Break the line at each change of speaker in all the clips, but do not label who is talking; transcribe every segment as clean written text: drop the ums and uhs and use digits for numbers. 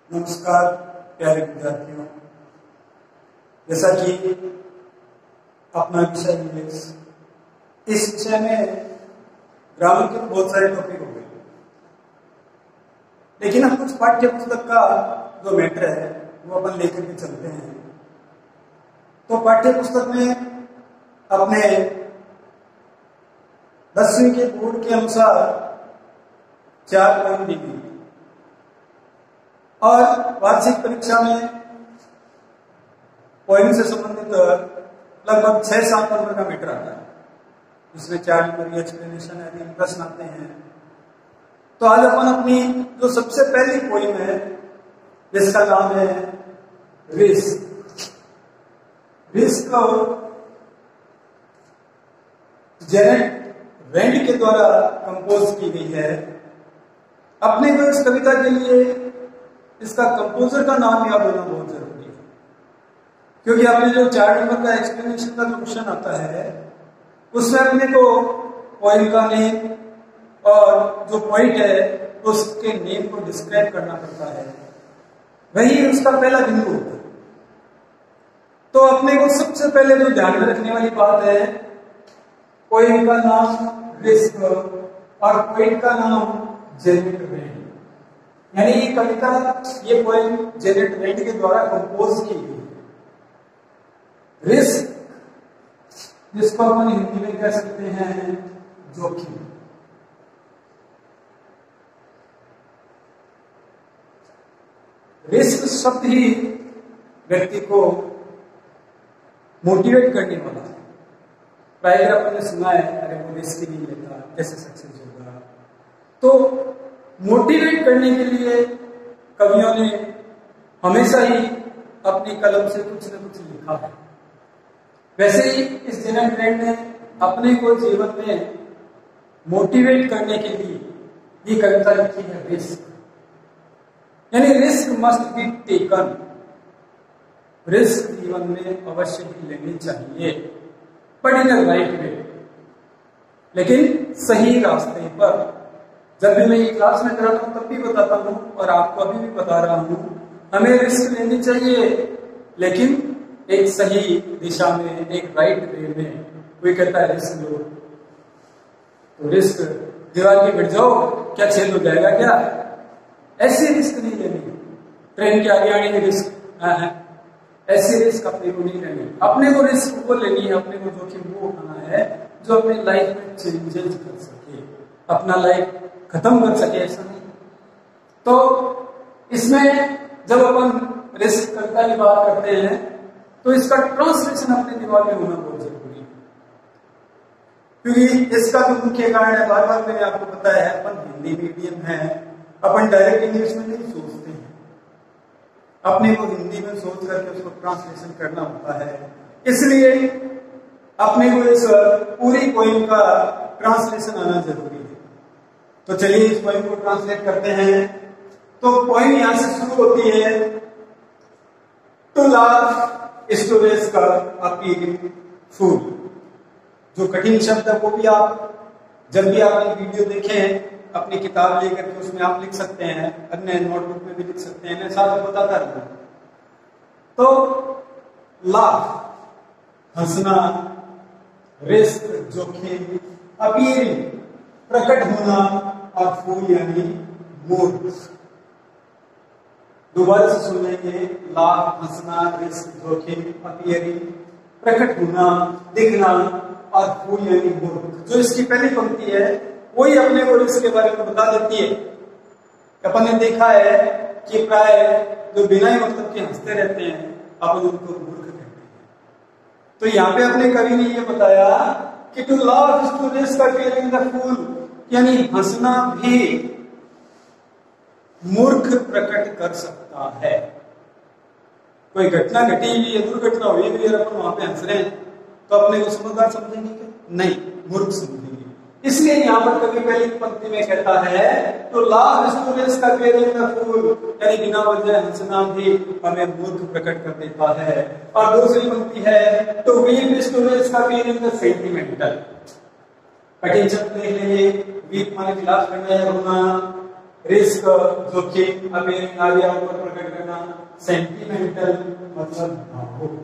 नमस्कार प्यारे विद्यार्थियों, जैसा कि अपना विषय इंग्लिश, इस विषय में ग्रामर के बहुत सारे टॉपिक हो गए, लेकिन हम कुछ पाठ्य पुस्तक का जो मैटर है वो अपन लेकर के चलते हैं। तो पाठ्य पुस्तक में अपने 10वीं के बोर्ड के अनुसार 4 पॉइंट दी गई और वार्षिक परीक्षा में पॉइंट से संबंधित लगभग 6-7 नंबर का मैटर आता है। इसमें 4 नंबर की एक्सप्लेनेशन है, प्रश्न आते हैं। तो आज अपन अपनी जो सबसे पहली पॉइंट है जिसका नाम है रिस्क। रिस्क जेनेट रेंड के द्वारा कंपोज की गई है। अपने को इस कविता के लिए इसका कंपोजर का नाम याद होना बहुत जरूरी है, क्योंकि आपने जो 4 नंबर का एक्सप्लेनेशन का जो क्वेश्चन आता है उसमें अपने को पोएम का नेम और जो पॉइंट है उसके नेम को डिस्क्राइब करना पड़ता है, वही उसका पहला बिंदु होता है। तो अपने को सबसे पहले जो ध्यान में रखने वाली बात है, पोएम का नाम रिस्क और पॉइंट का नाम जेनेट रेंड, यानी ये कविता, ये पोएम जेनेट रेंड के द्वारा कंपोज की गई है। रिस्क, जिसको अपन हिंदी में कह सकते हैं जोखिम। रिस्क शब्द ही व्यक्ति को मोटिवेट करने वाला है। प्राय अपन ने सुना है, अरे वो रिस्क ही नहीं लेता कैसे सक्सेस होगा। तो मोटिवेट करने के लिए कवियों ने हमेशा ही अपनी कलम से कुछ न कुछ लिखा है। वैसे ही इस जेनेट रेंड ने अपने को जीवन में मोटिवेट करने के लिए ये कविता लिखी है रिस्क, यानी risk must be taken. Risk जीवन में अवश्य ही लेनी चाहिए, but in a right way, लेकिन सही रास्ते पर। जब भी मैं ये क्लास में कराता हूं तब भी बताता हूं और आपको अभी भी बता रहा हूं, हमें रिस्क लेनी चाहिए, लेकिन एक सही दिशा में, एक राइट वे में। कोई कहता है रिस्क लो, तो रिस्क दीवार के गिर जाओ, क्या छेद हो जाएगा क्या? ऐसी रिस्क नहीं लेनी। ट्रेन के आगे आने की रिस्क ऐसी रिस्क अपने को नहीं लेनी। अपने को रिस्क वो लेनी है, अपने को जोखिम वो उठाना है जो अपनी लाइफ में चेंजेस कर सके, अपना लाइफ खत्म कर सके, ऐसा नहीं। तो इसमें जब अपन रिस्क कविता की बात करते हैं तो इसका ट्रांसलेशन अपने दिमाग में होना बहुत जरूरी है, क्योंकि इसका जो मुख्य कारण है, बार बार मैंने आपको बताया है, अपन हिंदी मीडियम है, अपन डायरेक्ट इंग्लिश में नहीं सोचते हैं, अपने को हिंदी में सोच करके उसको ट्रांसलेशन करना होता है। इसलिए अपने को इस पूरी पोएम का ट्रांसलेशन आना जरूरी है। तो चलिए इस पोएम को ट्रांसलेट करते हैं। तो पोएम यहां से शुरू होती है, टू लाव स्टोरेज का अपीलिंग फूल। जो कठिन शब्द है वो भी आप जब भी आपने वीडियो देखें अपनी किताब लेकर के उसमें आप लिख सकते हैं, अन्य नोटबुक में भी लिख सकते हैं, मैं साथ बताता रहूं। तो लाव हंसना, रिस्क जोखिम, अपीयरिंग प्रकट होना, और फूल यानी मूर्ख। दोबारा से सुन लेंगे, लाभ हंसना, रिस्क जोखिम, अपीयरिंग प्रकट होना, दिखना, और फूल यानी मूर्ख। जो इसकी पहली पंक्ति है वही अपने को रिस्क के बारे में बता देती है। अपन ने देखा है कि प्राय जो बिना ही मतलब के हंसते रहते हैं अपन उनको मूर्ख कहते हैं। तो यहाँ पे अपने कवि ने ये बताया कि to laugh is to risk appearing the fool, यानी हंसना भी मूर्ख प्रकट कर सकता है। कोई घटना घटी हुई है, दुर्घटना हुई हुई है, अपन वहां पे हंस रहे हैं, तो अपने को समझदार समझेंगे क्या? नहीं, मूर्ख समझेंगे। इसलिए यहां पर कवि पहली पंक्ति में कहता है तो लाव स्टूडेंट्स का फूल, यानी बिना वजह हंसना भी हमें मूर्ख प्रकट कर देता है। और दूसरी पंक्ति है तो वीप स्टूडेंट्स का सेंटिमेंटल। कठिन शब्द देख लेंगे, वीप माने विलास करना या रोना, रिस्क जोखिम अपेयरिंग आ गया ऊपर प्रकट करना, सेंटिमेंटल मतलब भावुक।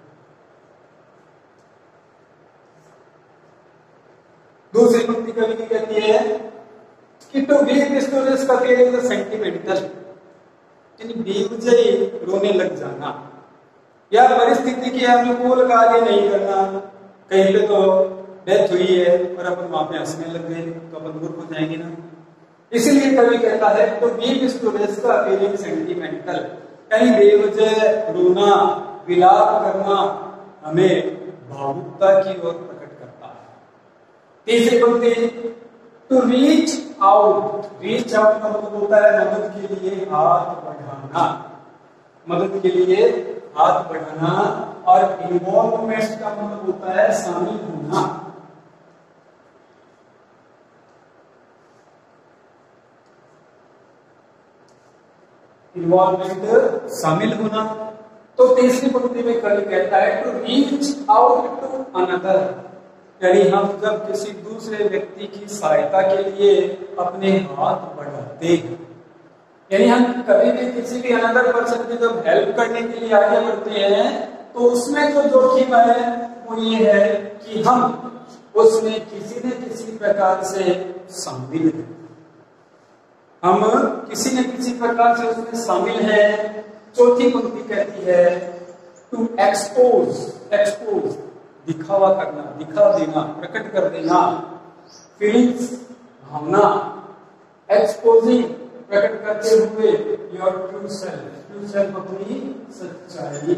दूसरी पंक्ति कवि की कहती है कि to weep is to risk appearing sentimental, यानी बेवजह रोने लग जाना या परिस्थिति के अनुकूल कार्य नहीं करना। कहीं पे तो डेथ हुई है और अपन वहां पे हंसने लग गए तो अपन मूर्ख हो जाएंगे ना। इसीलिए कवि कहता है to weep is to risk appearing sentimental, यानी बेवजह रोना विलाप करना हमें भावुकता की ओर प्रकट करता है। तीसरी पंक्ति to reach out, reach out का मतलब होता है मदद के लिए हाथ बढ़ाना, मदद के लिए हाथ बढ़ाना, और इन्वॉल्वमेंट का मतलब होता है शामिल होना। इन्वॉल्वमेंट शामिल होना। तो तीसरी पंक्ति में कवि कहता है to reach out to another, यानी हम जब किसी दूसरे व्यक्ति की सहायता के लिए अपने हाथ बढ़ाते हैं, यानी हम कभी भी किसी भी अनदर पर्सन की जब हेल्प करने के लिए आगे बढ़ते हैं तो उसमें जो जोखिम है वो ये है कि हम उसमें किसी न किसी प्रकार से शामिल हैं, हम किसी न किसी प्रकार से उसमें शामिल हैं। चौथी पंक्ति कहती है टू एक्सपोज, एक्सपोज दिखावा करना, दिखा देना, प्रकट कर देना, फीलिंग्स भावना, एक्सपोजिंग प्रकट करते हुए your true self, true self अपनी सच्चाई।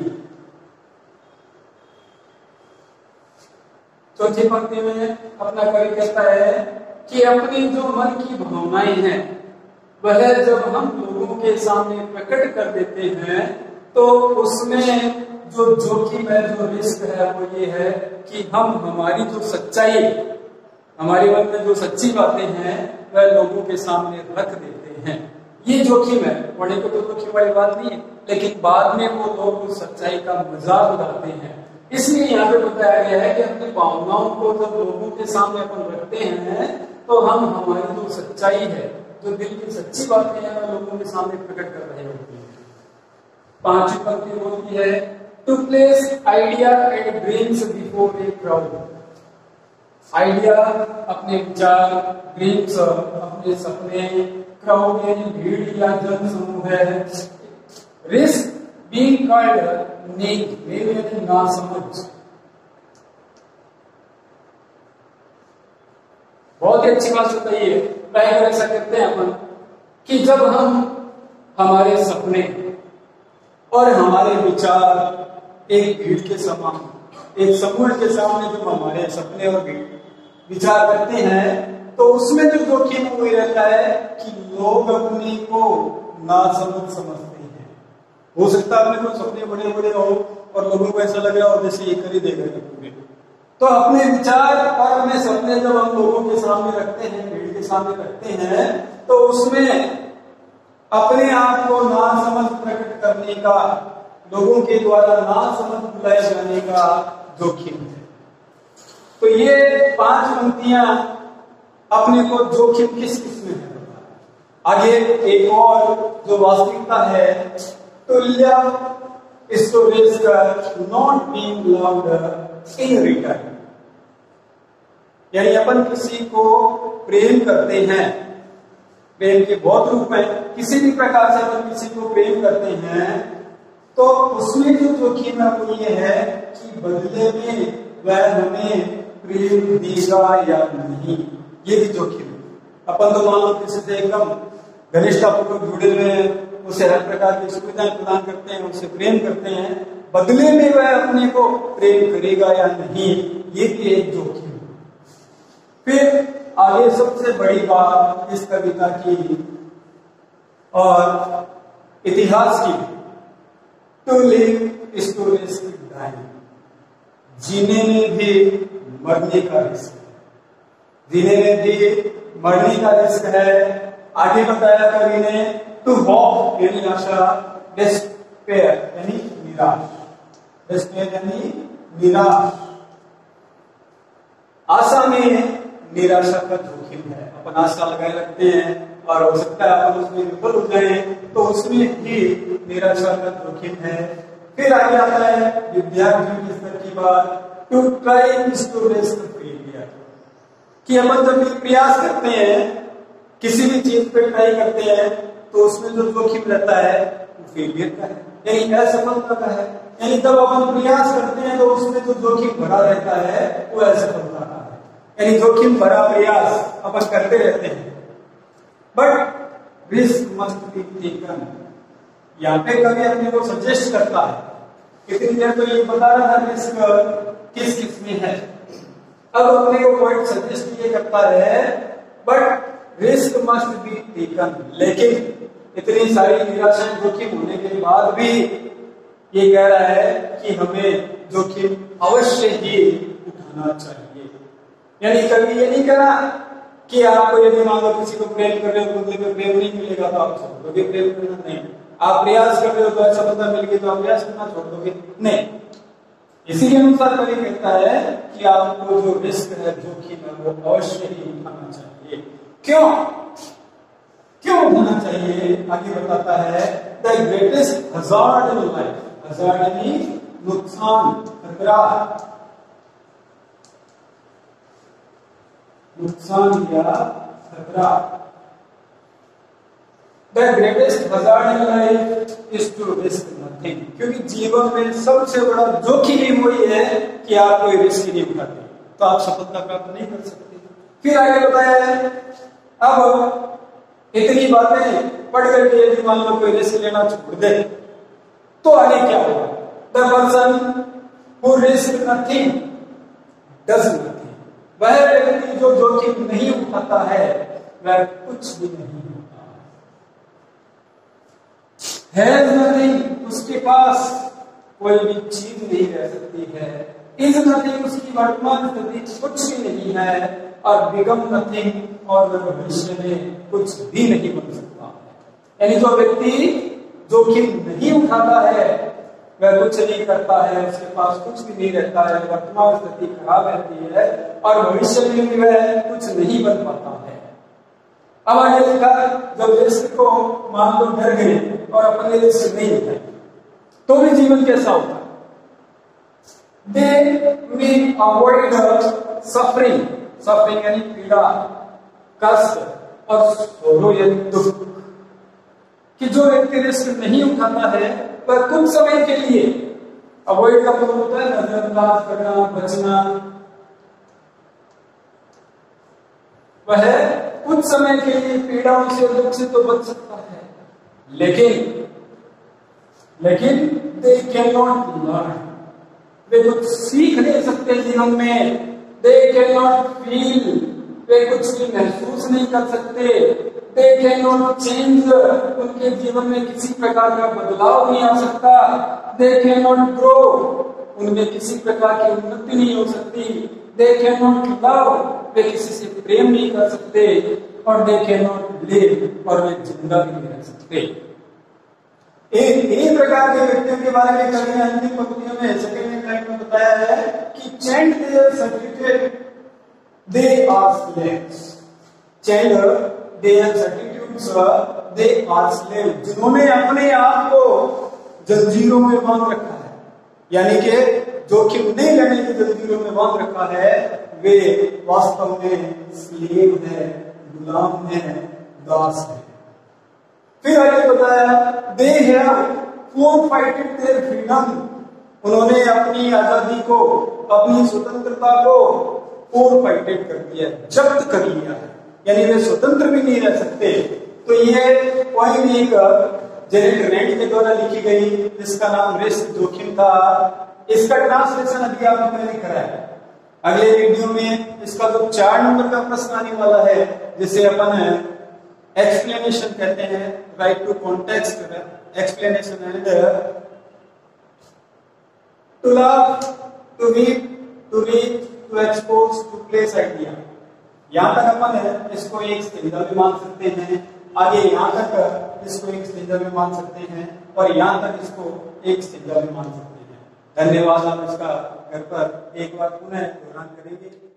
चौथी पंक्ति में अपना कवि कहता है कि अपनी जो मन की भावनाएं हैं वह जब हम लोगों के सामने प्रकट कर देते हैं तो उसमें जो जोखिम है, जो रिस्क है वो ये है कि हम हमारी जो सच्चाई, हमारे मन में जो सच्ची बातें हैं वह लोगों के सामने रख देते हैं। ये जोखिम है, होने को तो जोखिम वाली बात नहीं है, लेकिन बाद में वो लोग उस सच्चाई का मजाक उड़ाते हैं। इसलिए यहाँ पे बताया गया है कि अपनी भावनाओं को जब लोगों के सामने अपन रखते हैं तो हम हमारी जो सच्चाई है, जो दिल की सच्ची बातें हैं वह लोगों के सामने प्रकट कर रहे होते हैं। पांचवी पंक्ति बोलती है to place idea and dreams before a crowd, idea अपने विचार, ड्रीम्स अपने सपने, क्राउड यानी भीड़ या जन समूह है, रिस्क बीइंग कॉल्ड नेक, यानी नासमझ। बहुत ही अच्छी बात बताइए, पहले ऐसा करते हैं अपन कि जब हम हमारे सपने और हमारे विचार एक भीड़ के समान, एक समूह के सामने जब हमारे सपने और विचार करते हैं तो उसमें जो जोखिम हुई रहता है कि लोग अपने को नासमझ समझते हैं। हो सकता है अपने को सपने बड़े बड़े हो और लोगों को ऐसा लग रहा हो जैसे ये कर ही देगा पूरे। तो अपने विचार और अपने सपने जब हम लोगों के सामने रखते हैं, भीड़ के सामने रखते हैं, तो उसमें अपने आप को नासमझ प्रकट करने का, लोगों के द्वारा नासमझ बुलाए जाने का जोखिम है। तो ये 5 पंक्तियां अपने को जोखिम किस किस में है। आगे एक और जो वास्तविकता है, तुल्य स्टोरेज का not being loved in return, यानी अपन किसी को प्रेम करते हैं, प्रेम के बहुत रूप में, किसी भी प्रकार से अपन किसी को प्रेम करते हैं तो उसमें जो जोखिम है वो ये है कि बदले में वह हमें प्रेम देगा या नहीं, ये भी जोखिम है। अपन तो मान लो किसी से एकदम घनिष्ठतापूर्वक जुड़े हुए हैं, उसे हर प्रकार की सुविधाएं प्रदान करते हैं, उससे प्रेम करते हैं, बदले में वह अपने को प्रेम करेगा या नहीं, ये भी एक जोखिम है। फिर आगे सबसे बड़ी बात इस कविता की और इतिहास की, to live is to risk dying, जीने में भी मरने का रिस्क है, जीने में भी मरने का रिस्क है। आगे बताया कवि ने टू होप यानी आशा, डिस्पेयर यानी निराश, डिस्पेयर यानी निराश, आशा में निराशा का जोखिम है। अपन आशा लगाए रखते हैं, और हो सकता है अपन उसमें विफल हो जाए, तो उसमें भी निराशा का जोखिम है। फिर आगे आता है विद्यार्थियों के स्तर की बात, to try students to failure, कि अपन जब भी प्रयास करते हैं, किसी भी चीज पे ट्राई करते हैं, तो उसमें जो जोखिम रहता है वो फेलियर का है, यानी असफलता का है। यानी जब अपन प्रयास करते हैं तो उसमें जो जोखिम भरा रहता है वो असफलता का है, यानी जोखिम भरा प्रयास अपन करते रहते हैं। But risk must be taken, यहाँ पे कभी अपने को सजेस्ट करता है, इतनी देर तो ये बता रहा था रिस्क किस किस में है, अब अपने को पॉइंट सजेस्ट ये करता है but risk must be taken, लेकिन इतनी सारी निराशाएं जोखिम होने के बाद भी ये कह रहा है कि हमें जोखिम अवश्य ही उठाना चाहिए। यानी कभी ये नहीं कह रहा कि आपको यदि मान लो किसी को प्रेम कर रहे हो, बदले में प्रेम नहीं मिलेगा तो आप छोड़ दोगे प्रेम करना, नहीं। आप प्रयास कर रहे हो तो असफलता मिल गई तो आप प्रयास करना छोड़ दोगे, नहीं। इसी के अनुसार कवि कहता है कि आपको जो रिस्क है, जोखिम है, वो अवश्य ही उठाना चाहिए। क्यों क्यों उठाना चाहिए? आगे बताता है the greatest hazard in life, hazard यानी नुकसान, खतरा, नुकसान या खतरा। The greatest hazard in life is to risk nothing, क्योंकि जीवन में सबसे बड़ा जोखिम ही वही है कि आप कोई रिस्क नहीं उठाते, तो आप सफलता प्राप्त नहीं कर सकते। फिर आगे बताया है, अब इतनी बातें पढ़ करके यदि मान लो कोई रिस्क लेना छोड़ दे तो आगे क्या होगा? The person who risk nothing does nothing, वह व्यक्ति जो जोखिम नहीं उठाता है वह कुछ भी नहीं होता। हैज नथिंग, उसके पास कोई भी चीज नहीं रह सकती है। इज नथिंग, उसकी वर्तमान स्थिति कुछ भी नहीं है। और बिकम नथिंग, और वह भविष्य में कुछ भी नहीं बन सकता। यानी जो व्यक्ति जोखिम नहीं उठाता है वह कुछ नहीं करता है, उसके पास कुछ भी नहीं रहता है, वर्तमान स्थिति खराब रहती है और भविष्य में भी वह कुछ नहीं बन पाता है। अब आगे लिखा, जब रिस्क को मान लो डर गए और अपने रिस्क नहीं उठाए तो भी जीवन कैसा होता है? They may avoid suffering, suffering यानी पीड़ा, कष्ट और सोरो या दुख, कि जो व्यक्ति रिस्क नहीं उठाता है वह कुछ समय के लिए, अवॉइड का मतलब होता है नजरअंदाज करना, बचना, वह कुछ समय के लिए पीड़ाओं से, दुख से तो बच सकता है, लेकिन दे कैन नॉट लर्न, वे कुछ सीख नहीं सकते जीवन में। दे कैन नॉट फील, वे कुछ भी महसूस नहीं कर सकते। दे कैन नॉट चेंज, उनके जीवन में किसी प्रकार का बदलाव नहीं आ सकता। दे कैन नॉट ग्रो, उनमें किसी प्रकार की उन्नति नहीं हो सकती। दे कैन नॉट लव, वे किसी से प्रेम नहीं कर सकते। और दे कैन नॉट लिव, और वे जिंदा भी नहीं रह सकते। एक प्रकार के व्यक्तियों के बारे में कवि ने अंतिम पंक्तियों में सेकंड लाइन में बताया है कि chant their certificate they are slaves, chant their certitudes they are slave, जिन्होंने अपने आप को जंजीरों में बांध रखा है, यानी कि जोखिम नहीं लेने की जंजीरों में बांध रखा है, वे वास्तव में स्लेव है, गुलाम है, दास है। फिर आगे बताया they have forfeited their freedom, उन्होंने अपनी आजादी को, अपनी स्वतंत्रता को फोरफाइटेड कर दिया, जब्त कर लिया है, यानी वे स्वतंत्र भी नहीं रह सकते। तो ये पोएम एक जेनेट रेंट के द्वारा लिखी गई, जिसका नाम रिस्क, जोखिम था। इसका ट्रांसलेशन अभी आपने लिखा है। अगले वीडियो में इसका जो 4 नंबर का प्रश्न आने वाला है, जिसे अपन एक्सप्लेनेशन कहते हैं, right to context explanation and to love, to read, to read, to expose, to place idea. यहां तक अपन इसको एक स्टेंजा भी मान सकते हैं, आगे यहां तक इसको एक स्टेंजा भी मान सकते हैं, और यहां तक इसको एक स्टेंजा भी मान सकते हैं। धन्यवाद। आप इसका घर पर एक बार पुनः दोहरान करेंगे।